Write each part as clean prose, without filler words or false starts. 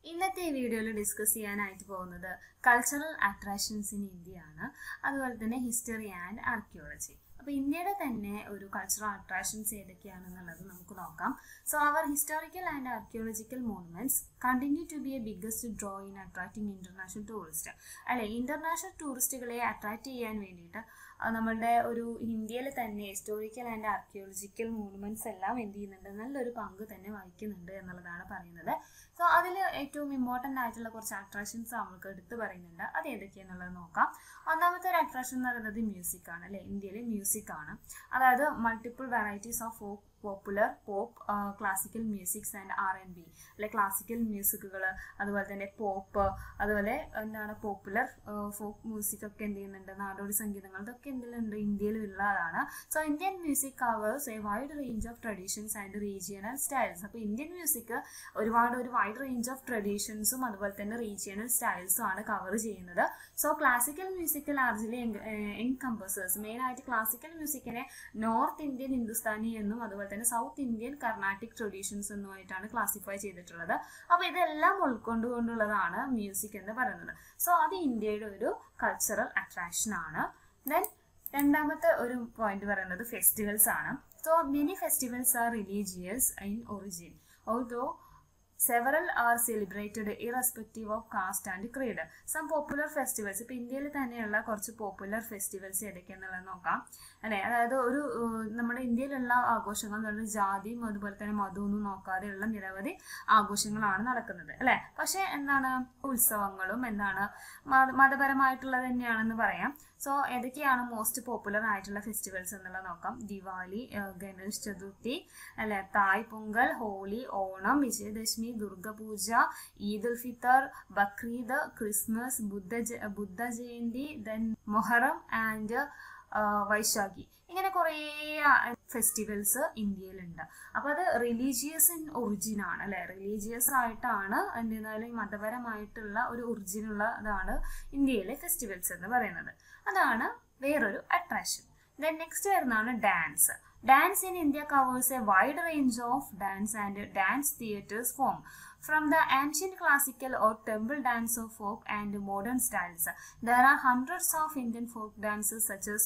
ഇന്നത്തെ ഈ വീഡിയോയിൽ ഡിസ്കസ് ചെയ്യാനായിട്ട് പോകുന്നത് കൾച്ചറൽ അട്രാക്ഷൻസ് ഇൻ ഇന്ത്യയാണ്. അതുപോലെ തന്നെ ഹിസ്റ്ററി ആൻഡ് ആർക്കിയോളജി. അപ്പോൾ ഇന്ത്യയുടെ തന്നെ ഒരു കൾച്ചറൽ അട്രാക്ഷൻസ് ഏതൊക്കെയാണെന്നുള്ളത് നമുക്ക് നോക്കാം. So our historical and archaeological monuments continue to be a biggest draw in attracting international tourist. അല്ലെ, ഇന്റർനാഷണൽ ടൂറിസ്റ്റുകളെ അട്രാക്ട് ചെയ്യാൻ വേണ്ടിയിട്ട് നമ്മളുടെ ഒരു ഇന്ത്യയിൽ തന്നെ ഹിസ്റ്റോറിക്കൽ ആൻഡ് ആർക്കിയോളജിക്കൽ മോണുമെന്റ്സ് എല്ലാം എന്ത് ചെയ്യുന്നുണ്ട്, നല്ലൊരു പങ്ക് തന്നെ വഹിക്കുന്നുണ്ട് എന്നുള്ളതാണ് പറയുന്നത്. സോ അതിൽ ഏറ്റവും ഇമ്പോർട്ടൻ്റ് ആയിട്ടുള്ള കുറച്ച് അട്രാക്ഷൻസ് നമുക്ക് എടുത്ത് പറയുന്നുണ്ട്. അത് ഏതൊക്കെയാണെന്നുള്ളത് നോക്കാം. ഒന്നാമത്തെ ഒരു അട്രാക്ഷൻ എന്ന് പറയുന്നത് മ്യൂസിക് ആണ്. അല്ലെ, ഇന്ത്യയിൽ മ്യൂസിക് ആണ്. അതായത് multiple varieties of folk, popular, pop, classical musics and R&B. അല്ലെ, ക്ലാസിക്കൽ മ്യൂസിക്കുകൾ, അതുപോലെ തന്നെ പോപ്പ്, അതുപോലെ എന്താണ് പോപ്പുലർ ഫോക്ക് മ്യൂസിക് ഒക്കെ എന്ത് ചെയ്യുന്നുണ്ട്, നാടോടി സംഗീതങ്ങൾ, ഇതൊക്കെ എന്തിലുണ്ട്, ഇന്ത്യയിൽ ഉള്ളതാണ്. So Indian music covers a wide range of traditions and regional styles. അപ്പോൾ ഇന്ത്യൻ മ്യൂസിക് ഒരു വൈഡ് റേഞ്ച് ഓഫ് ട്രഡീഷൻസും അതുപോലെ തന്നെ റീജിയണൽ സ്റ്റൈൽസും ആണ് കവർ ചെയ്യുന്നത്. So classical music largely encompasses, മെയിനായിട്ട് ക്ലാസിക്കൽ മ്യൂസിക്കിനെ നോർത്ത് ഇന്ത്യൻ ഹിന്ദുസ്ഥാനി എന്നും അതുപോലെ തന്നെ സൗത്ത് ഇന്ത്യൻ കർണാട്ടിക് ട്രഡീഷൻസ് എന്നുമായിട്ടാണ് ക്ലാസിഫൈ ചെയ്തിട്ടുള്ളത്. അപ്പോൾ ഇതെല്ലാം ഉൾക്കൊണ്ടുകൊണ്ടുള്ളതാണ് മ്യൂസിക് എന്ന് പറയുന്നത്. സോ അത് ഇന്ത്യയുടെ ഒരു കൾച്ചറൽ അട്രാക്ഷൻ ആണ്. ദെൻ രണ്ടാമത്തെ ഒരു പോയിന്റ് പറയുന്നത് ഫെസ്റ്റിവൽസ് ആണ്. So many festivals are religious in origin, although several are celebrated irrespective of caste and creed. Some popular festivals, ഇപ്പോൾ ഇന്ത്യയിൽ തന്നെയുള്ള കുറച്ച് പോപ്പുലർ ഫെസ്റ്റിവൽസ് ഏതൊക്കെയാണെന്നുള്ളത് നോക്കാം. അല്ലെ, അതായത് ഒരു നമ്മുടെ ഇന്ത്യയിലുള്ള ആഘോഷങ്ങൾ എന്ന് പറയുന്നത് ജാതിയും അതുപോലെ തന്നെ മതമൊന്നും നോക്കാതെയുള്ള നിരവധി ആഘോഷങ്ങളാണ് നടക്കുന്നത്. അല്ലെ, പക്ഷെ എന്താണ്, ഉത്സവങ്ങളും എന്താണ് മതപരമായിട്ടുള്ളത് തന്നെയാണെന്ന് പറയാം. സോ ഏതൊക്കെയാണ് മോസ്റ്റ് പോപ്പുലർ ആയിട്ടുള്ള ഫെസ്റ്റിവൽസ് എന്നുള്ളത് നോക്കാം. ദിവാലി, ഗണേഷ് ചതുർത്ഥി, അല്ലെ, Thai Pongal, Holi, Onam, Vijayadashami, Durga Puja, Eid ul Fitr, Bakrid, Christmas, Buddha Jayanti, then Muharram and Baisakhi. ഇങ്ങനെ കുറേ ഫെസ്റ്റിവൽസ് ഇന്ത്യയിലുണ്ട്. അപ്പോൾ അത് റിലീജിയസ് ഇൻ ഒറിജിൻ ആണ്. അല്ലെ, റിലീജിയസ് ആയിട്ടാണ്, എന്തെന്നാലും മതപരമായിട്ടുള്ള ഒരു ഒറിജിനുള്ളതാണ് ഇന്ത്യയിലെ ഫെസ്റ്റിവൽസ് എന്ന് പറയുന്നത്. അതാണ് വേറൊരു അട്രാക്ഷൻ. ദെൻ നെക്സ്റ്റ് വരുന്നതാണ് dance. Dance in India covers a wide range of dance and dance theatres form, from the ancient classical or temple dance of folk and modern styles. There are hundreds of Indian folk dances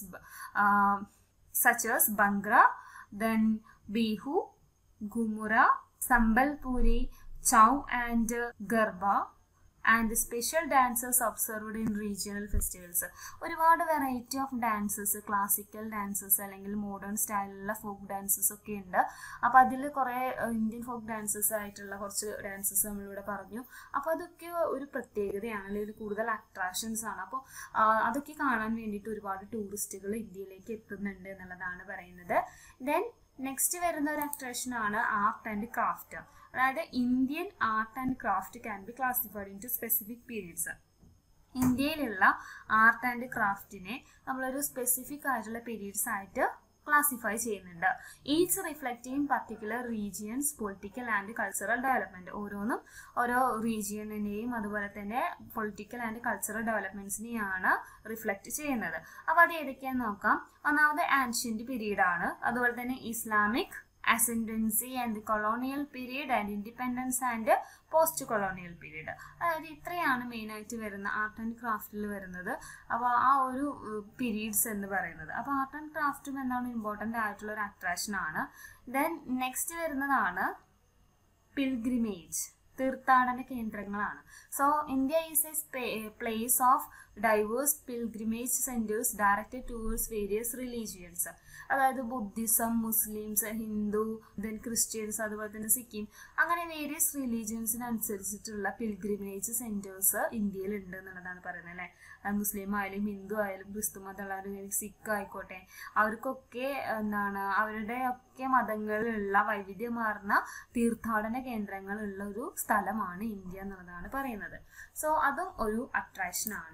such as Bhangra, then Bihu, Ghumura, Sambalpuri, Chow and Garba, and special dances observed in regional festivals. ഒരുപാട് variety of dances, classical dances അല്ലെങ്കിൽ modern സ്റ്റൈലിലുള്ള folk dances ഒക്കെ ഉണ്ട്. അപ്പോൾ അതിൽ കുറേ Indian folk dances ആയിട്ടുള്ള കുറച്ച് ഡാൻസസ് നമ്മളിവിടെ പറഞ്ഞു. അപ്പോൾ അതൊക്കെ ഒരു പ്രത്യേകതയാണ്, അല്ലെങ്കിൽ കൂടുതൽ അട്രാക്ഷൻസ് ആണ്. അപ്പോൾ അതൊക്കെ കാണാൻ വേണ്ടിയിട്ട് ഒരുപാട് ടൂറിസ്റ്റുകൾ ഇന്ത്യയിലേക്ക് എത്തുന്നുണ്ട് എന്നുള്ളതാണ് പറയുന്നത്. ദെൻ നെക്സ്റ്റ് വരുന്ന ഒരു അട്രാക്ഷൻ ആണ് ആർട്ട് ആൻഡ് ക്രാഫ്റ്റ്. അതായത് Indian art and craft can be classified into specific periods. ഇന്ത്യയിലുള്ള ആർട്ട് ആൻഡ് ക്രാഫ്റ്റിനെ നമ്മളൊരു സ്പെസിഫിക് ആയിട്ടുള്ള പീരീഡ്സ് ആയിട്ട് ക്ലാസിഫൈ ചെയ്യുന്നുണ്ട്. Each reflecting particular regions political and cultural development. ഓരോന്നും ഓരോ റീജിയണിനെയും അതുപോലെ തന്നെ പൊളിറ്റിക്കൽ ആൻഡ് കൾച്ചറൽ ഡെവലപ്മെന്റ്സിനെയാണ് റിഫ്ലക്റ്റ് ചെയ്യുന്നത്. അപ്പോൾ അത് ഏതൊക്കെയാണെന്ന് നോക്കാം. ഒന്നാമത് ആൻഷ്യന്റ് പീരീഡ് ആണ്, അതുപോലെ തന്നെ Islamic, ascendancy and the colonial period and independence and post colonial period. അതായത് ഇത്രയാണ് മെയിനായിട്ട് വരുന്ന ആർട്ട് ആൻഡ് ക്രാഫ്റ്റിൽ വരുന്നത്. അപ്പോൾ ആ ഒരു പീരീഡ്സ് എന്ന് പറയുന്നത്. അപ്പോൾ ആർട്ട് ആൻഡ് ക്രാഫ്റ്റും എന്താണ് ഇമ്പോർട്ടൻ്റ് ആയിട്ടുള്ള ഒരു അട്രാക്ഷൻ ആണ്. ദെൻ നെക്സ്റ്റ് വരുന്നതാണ് പിൽഗ്രിമേജ്, തീർത്ഥാടന കേന്ദ്രങ്ങളാണ്. So India is a place of diverse pilgrimage centres directed towards various religions. അതായത് Buddhism, Muslims, Hindu, then Christians, അതുപോലെ തന്നെ സിക്കിം, അങ്ങനെ വേരിയസ് റിലീജിയൻസിനനുസരിച്ചിട്ടുള്ള പിൽഗ്രിമേജ് സെന്റേഴ്സ് ഇന്ത്യയിൽ ഉണ്ട് എന്നുള്ളതാണ് പറയുന്നത്. അല്ലേ, മുസ്ലിം ആയാലും ഹിന്ദു ആയാലും ക്രിസ്തു മതമുള്ളവർ, സിഖ് ആയിക്കോട്ടെ, അവർക്കൊക്കെ എന്താണ് അവരുടെ ഒക്കെ മതങ്ങളിലുള്ള വൈവിധ്യമാർന്ന തീർത്ഥാടന കേന്ദ്രങ്ങളുള്ള ഒരു സ്ഥലമാണ് ഇന്ത്യ എന്നുള്ളതാണ് പറയുന്നത്. സോ അതും ഒരു അട്രാക്ഷൻ ആണ്.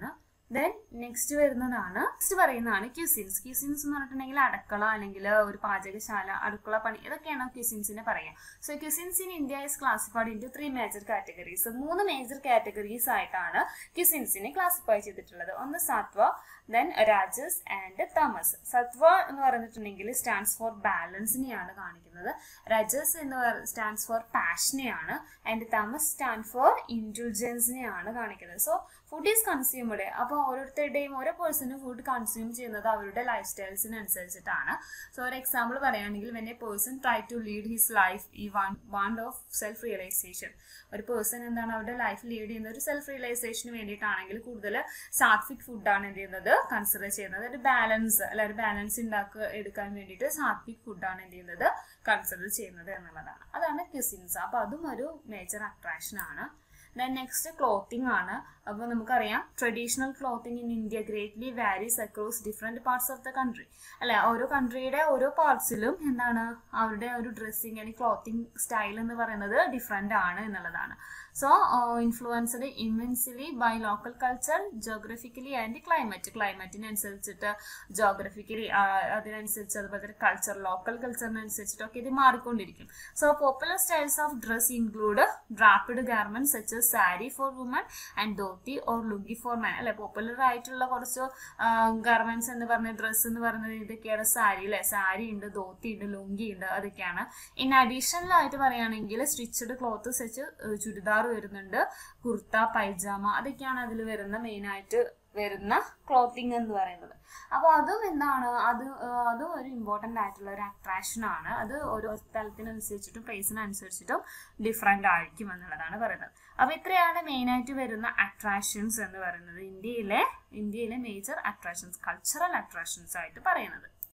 ദെൻ നെക്സ്റ്റ് പറയുന്നതാണ് ക്യൂസിൻസ്. ക്യൂസിൻസ് എന്ന് പറഞ്ഞിട്ടുണ്ടെങ്കിൽ അടുക്കള അല്ലെങ്കിൽ ഒരു പാചകശാല, അടുക്കള പണി, ഇതൊക്കെയാണ് ക്യൂസിൻസിനെ പറയുക. So cuisines in India is classified into 3 major categories. 3 major categories ആയിട്ടാണ് ക്യൂസിൻസിനെ ക്ലാസിഫൈ ചെയ്തിട്ടുള്ളത്. ഒന്ന് സാത്വ, ദെൻ രാജസ് ആൻഡ് തമസ്. സത്വ എന്ന് പറഞ്ഞിട്ടുണ്ടെങ്കിൽ സ്റ്റാൻഡ്സ് ഫോർ ബാലൻസിനെയാണ് കാണിക്കുന്നത്. രജസ് എന്ന് സ്റ്റാൻഡ്സ് ഫോർ പാഷനെയാണ്. ആൻഡ് തമസ് സ്റ്റാൻഡ് ഫോർ ഇൻഡിവിജ്വൻസിനെയാണ് കാണിക്കുന്നത്. So food is consumed. അപ്പോൾ ഓരോരുത്തരുടെയും ഓരോ പേഴ്സണും ഫുഡ് കൺസ്യൂം ചെയ്യുന്നത് അവരുടെ ലൈഫ് സ്റ്റൈൽസിനനുസരിച്ചിട്ടാണ്. സോ ഒരു എക്സാമ്പിൾ പറയുകയാണെങ്കിൽ when a person try to lead his life ഈ വാണ്ട് ഓഫ് സെൽഫ് റിയലൈസേഷൻ. ഒരു പേഴ്സൺ എന്താണ് അവരുടെ ലൈഫ് ലീഡ് ചെയ്യുന്നത് ഒരു സെൽഫ് റിയലൈസേഷന് വേണ്ടിയിട്ടാണെങ്കിൽ കൂടുതൽ സാത്വിക് ഫുഡാണ് എന്ത് ചെയ്യുന്നത് കൺസിഡർ ചെയ്യുന്നത്. ഒരു ബാലൻസ് ഒരു ബാലൻസ് എടുക്കാൻ വേണ്ടിയിട്ട് സാത്വിക് ഫുഡാണ് എന്ത് ചെയ്യുന്നത് കൺസിഡർ ചെയ്യുന്നത് എന്നുള്ളതാണ്. അതാണ് ക്യൂസിൻസ്. അപ്പോൾ അതും ഒരു മേജർ അട്രാക്ഷൻ ആണ്. ദെൻ നെക്സ്റ്റ് ക്ലോത്തിങ് ആണ്. അപ്പോൾ നമുക്കറിയാം traditional clothing in India greatly varies across different parts of the country. അല്ലെ, ഓരോ കൺട്രിയുടെ ഓരോ പാർട്സിലും എന്താണ് അവരുടെ ഒരു ഡ്രസ്സിങ് അല്ലെങ്കിൽ ക്ലോത്തിങ് സ്റ്റൈൽ എന്ന് പറയുന്നത് ഡിഫറെൻ്റ് ആണ് എന്നുള്ളതാണ്. So influenced immensely by local culture, geographically and ക്ലൈമറ്റിനനുസരിച്ചിട്ട്, ജോഗ്രഫിക്കലി അതിനനുസരിച്ച്, അതുപോലെ തന്നെ കൾച്ചർ ലോക്കൽ കൾച്ചറിനനുസരിച്ചിട്ടൊക്കെ ഇത് മാറിക്കൊണ്ടിരിക്കും. So popular styles of dress include draped garments such as sari for woman and dhoti or lungi for man. അല്ലെ, പോപ്പുലർ ആയിട്ടുള്ള കുറച്ച് ഗാർമെന്റ്സ് എന്ന് പറഞ്ഞ ഡ്രസ്സ് എന്ന് പറയുന്നത് ഇതൊക്കെയാണ്. സാരി, അല്ലെ, സാരി ഉണ്ട്, ധോത്തി ഉണ്ട്, ലുങ്കി ഉണ്ട്, അതൊക്കെയാണ്. ഇൻ അഡീഷണലായിട്ട് പറയുകയാണെങ്കിൽ സ്റ്റിച്ചഡ് ക്ലോത്ത് സച്ച് ചുരിദാർ വരുന്നുണ്ട്, കുർത്ത, പൈജാമ, അതൊക്കെയാണ് അതിൽ വരുന്ന മെയിനായിട്ട് വരുന്ന ക്ലോത്തിങ് എന്ന് പറയുന്നത്. അപ്പോൾ അതും എന്താണ് അതും ഒരു ഇമ്പോർട്ടൻ്റ് ആയിട്ടുള്ള ഒരു അട്രാക്ഷൻ ആണ്. അത് ഓരോ സ്ഥലത്തിനനുസരിച്ചിട്ടും പ്ലേസിനനുസരിച്ചിട്ടും ഡിഫറെൻ്റ് ആയിരിക്കും എന്നുള്ളതാണ് പറയുന്നത്. അപ്പോൾ ഇത്രയാണ് മെയിനായിട്ട് വരുന്ന അട്രാക്ഷൻസ് എന്ന് പറയുന്നത് ഇന്ത്യയിലെ മേജർ അട്രാക്ഷൻസ്, കൾച്ചറൽ അട്രാക്ഷൻസ് ആയിട്ട് പറയുന്നത്.